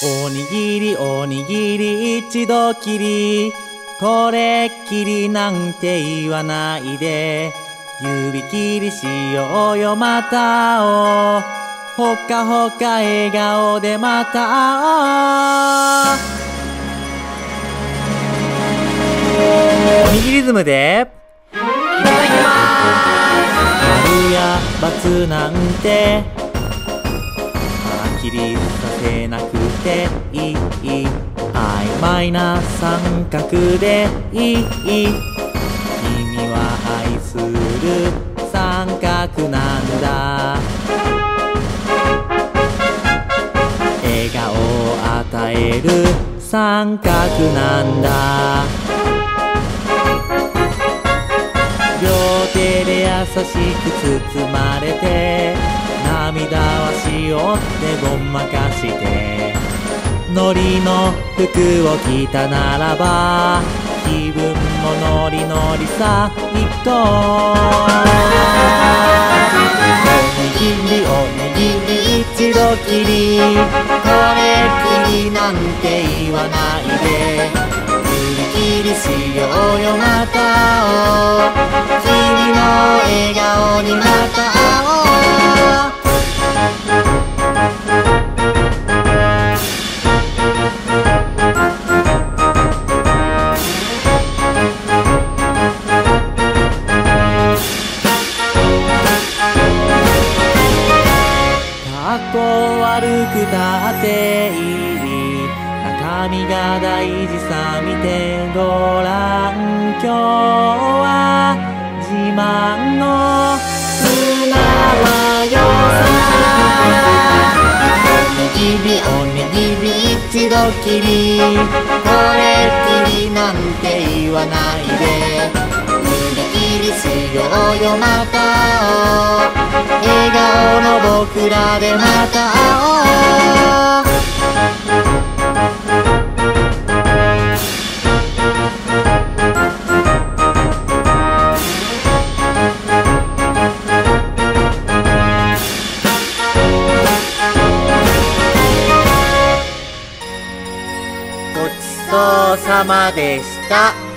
おにぎりおにぎり一度きり、これっきりなんて言わないで、指切りしようよまた会おう、ほかほか笑顔でまた会おう。おにぎりズムでいただきます。丸や×なんてはっきりさせなくていい、曖昧な三角でいい、君は愛する三角なんだ。笑顔を与える三角なんだ。両手で優しく包まれて、涙はしおってごまかして、ノリの服を着たならば気分もノリノリさ行こう。おにぎりおにぎり一度きり、これっきりなんて言わないで、指切りしようよまた会おう、君の笑顔にまた会おう。かっこ悪くたっていい、中身が大事さ見てごらん。今日は自慢の砂はよさ。おにぎりおにぎり一度きり、これっきりなんて言わないで、指切りしようよまた会おう、笑顔の僕らでまた会おう。ごちそうさまでした。